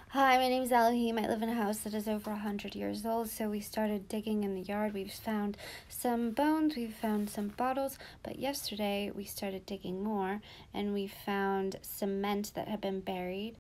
Hi, my name's Elohim. I live in a house that is over 100 years old, so we started digging in the yard. We've found some bones, we've found some bottles, but yesterday we started digging more and we found cement that had been buried.